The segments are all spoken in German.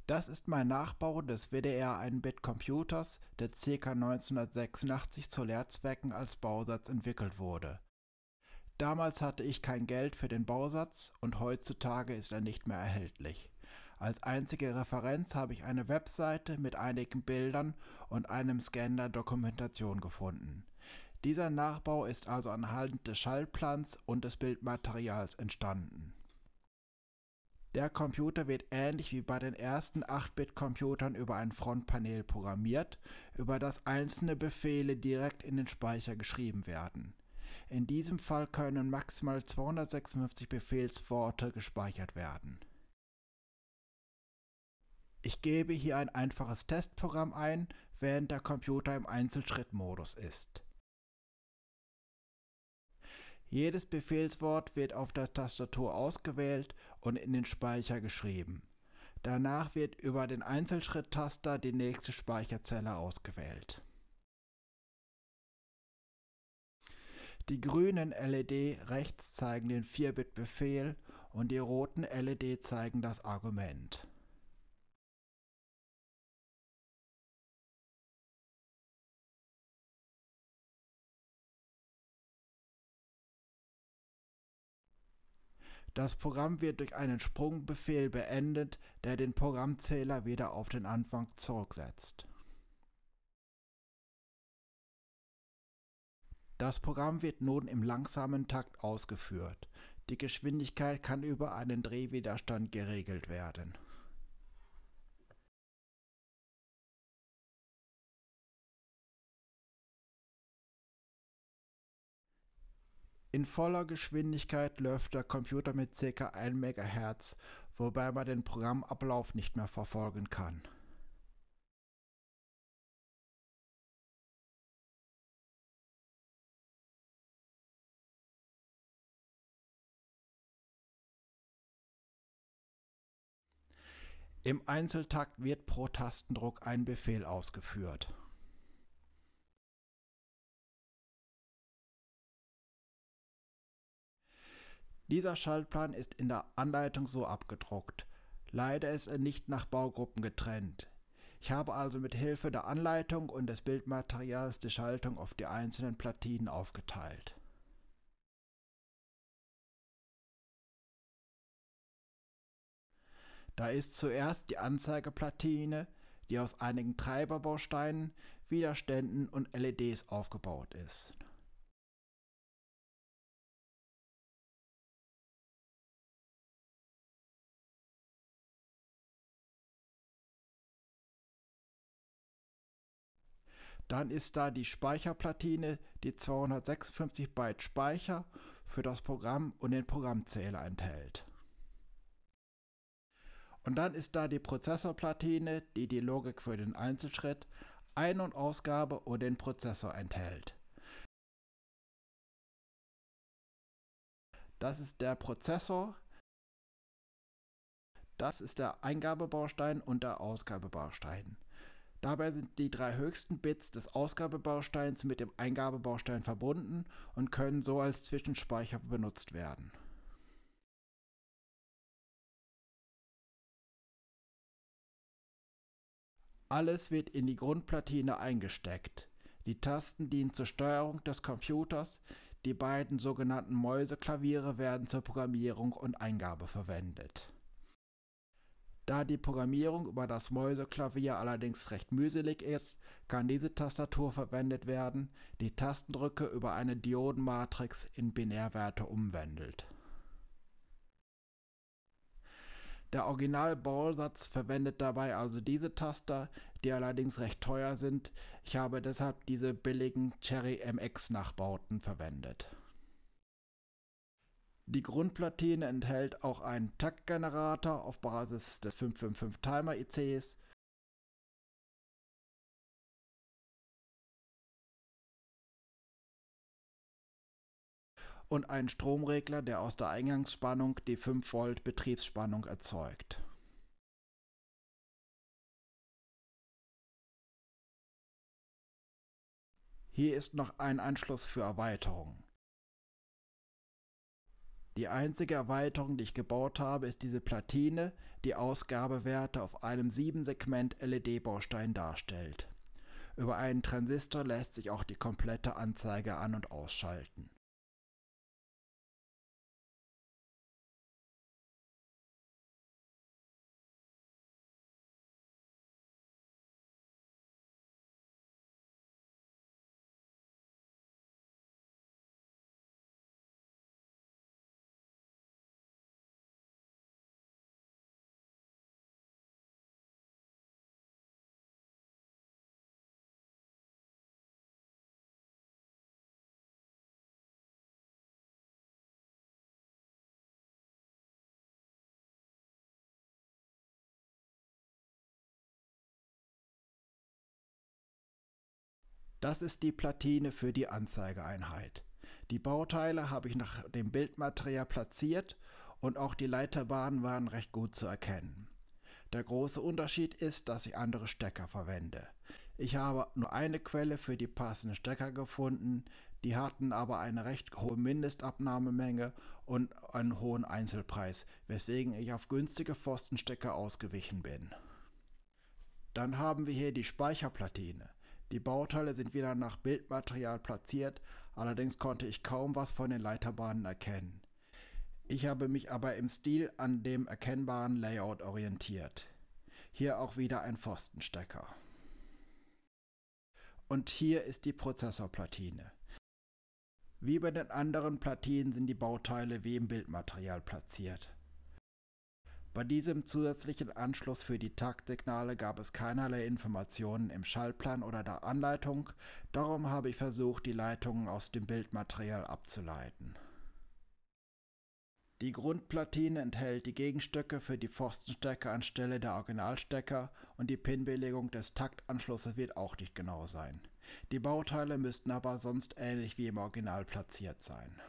Das ist mein Nachbau des WDR 1-Bit-Computers, der ca. 1986 zu Lehrzwecken als Bausatz entwickelt wurde. Damals hatte ich kein Geld für den Bausatz und heutzutage ist er nicht mehr erhältlich. Als einzige Referenz habe ich eine Webseite mit einigen Bildern und einem Scan der Dokumentation gefunden. Dieser Nachbau ist also anhand des Schaltplans und des Bildmaterials entstanden. Der Computer wird ähnlich wie bei den ersten 8-Bit-Computern über ein Frontpanel programmiert, über das einzelne Befehle direkt in den Speicher geschrieben werden. In diesem Fall können maximal 256 Befehlsworte gespeichert werden. Ich gebe hier ein einfaches Testprogramm ein, während der Computer im Einzelschrittmodus ist. Jedes Befehlswort wird auf der Tastatur ausgewählt und in den Speicher geschrieben. Danach wird über den Einzelschritttaster die nächste Speicherzelle ausgewählt. Die grünen LED rechts zeigen den 4-Bit-Befehl und die roten LED zeigen das Argument. Das Programm wird durch einen Sprungbefehl beendet, der den Programmzähler wieder auf den Anfang zurücksetzt. Das Programm wird nun im langsamen Takt ausgeführt. Die Geschwindigkeit kann über einen Drehwiderstand geregelt werden. In voller Geschwindigkeit läuft der Computer mit ca. 1 MHz, wobei man den Programmablauf nicht mehr verfolgen kann. Im Einzeltakt wird pro Tastendruck ein Befehl ausgeführt. Dieser Schaltplan ist in der Anleitung so abgedruckt. Leider ist er nicht nach Baugruppen getrennt. Ich habe also mit Hilfe der Anleitung und des Bildmaterials die Schaltung auf die einzelnen Platinen aufgeteilt. Da ist zuerst die Anzeigeplatine, die aus einigen Treiberbausteinen, Widerständen und LEDs aufgebaut ist. Dann ist da die Speicherplatine, die 256 Byte Speicher für das Programm und den Programmzähler enthält. Und dann ist da die Prozessorplatine, die die Logik für den Einzelschritt, Ein- und Ausgabe und den Prozessor enthält. Das ist der Prozessor, das ist der Eingabebaustein und der Ausgabebaustein. Dabei sind die 3 höchsten Bits des Ausgabebausteins mit dem Eingabebaustein verbunden und können so als Zwischenspeicher benutzt werden. Alles wird in die Grundplatine eingesteckt. Die Tasten dienen zur Steuerung des Computers, die beiden sogenannten Mäuseklaviere werden zur Programmierung und Eingabe verwendet. Da die Programmierung über das Mäuseklavier allerdings recht mühselig ist, kann diese Tastatur verwendet werden, die Tastendrücke über eine Diodenmatrix in Binärwerte umwandelt. Der Original-Bausatz verwendet dabei also diese Taster, die allerdings recht teuer sind. Ich habe deshalb diese billigen Cherry MX Nachbauten verwendet. Die Grundplatine enthält auch einen Taktgenerator auf Basis des 555 Timer ICs und einen Stromregler, der aus der Eingangsspannung die 5 Volt Betriebsspannung erzeugt. Hier ist noch ein Anschluss für Erweiterung. Die einzige Erweiterung, die ich gebaut habe, ist diese Platine, die Ausgabewerte auf einem 7-Segment-LED-Baustein darstellt. Über einen Transistor lässt sich auch die komplette Anzeige an- und ausschalten. Das ist die Platine für die Anzeigeeinheit. Die Bauteile habe ich nach dem Bildmaterial platziert und auch die Leiterbahnen waren recht gut zu erkennen. Der große Unterschied ist, dass ich andere Stecker verwende. Ich habe nur eine Quelle für die passenden Stecker gefunden, die hatten aber eine recht hohe Mindestabnahmemenge und einen hohen Einzelpreis, weswegen ich auf günstige Pfostenstecker ausgewichen bin. Dann haben wir hier die Speicherplatine. Die Bauteile sind wieder nach Bildmaterial platziert, allerdings konnte ich kaum was von den Leiterbahnen erkennen. Ich habe mich aber im Stil an dem erkennbaren Layout orientiert. Hier auch wieder ein Pfostenstecker. Und hier ist die Prozessorplatine. Wie bei den anderen Platinen sind die Bauteile wie im Bildmaterial platziert. Bei diesem zusätzlichen Anschluss für die Taktsignale gab es keinerlei Informationen im Schaltplan oder der Anleitung, darum habe ich versucht, die Leitungen aus dem Bildmaterial abzuleiten. Die Grundplatine enthält die Gegenstöcke für die Pfostenstecker anstelle der Originalstecker und die Pinbelegung des Taktanschlusses wird auch nicht genau sein. Die Bauteile müssten aber sonst ähnlich wie im Original platziert sein.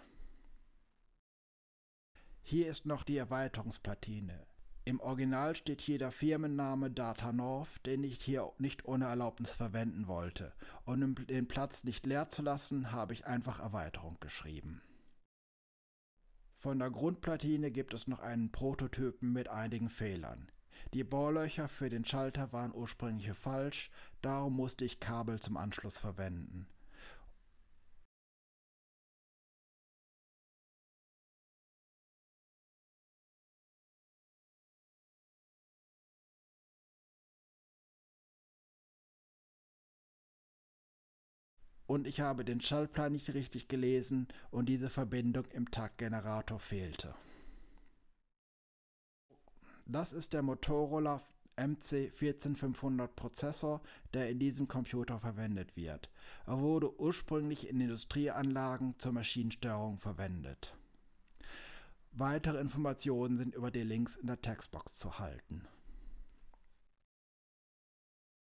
Hier ist noch die Erweiterungsplatine. Im Original steht hier der Firmenname Data-North, den ich hier nicht ohne Erlaubnis verwenden wollte. Und um den Platz nicht leer zu lassen, habe ich einfach Erweiterung geschrieben. Von der Grundplatine gibt es noch einen Prototypen mit einigen Fehlern. Die Bohrlöcher für den Schalter waren ursprünglich falsch, darum musste ich Kabel zum Anschluss verwenden. Und ich habe den Schaltplan nicht richtig gelesen und diese Verbindung im Taktgenerator fehlte. Das ist der Motorola MC14500 Prozessor, der in diesem Computer verwendet wird. Er wurde ursprünglich in Industrieanlagen zur Maschinensteuerung verwendet. Weitere Informationen sind über die Links in der Textbox zu halten.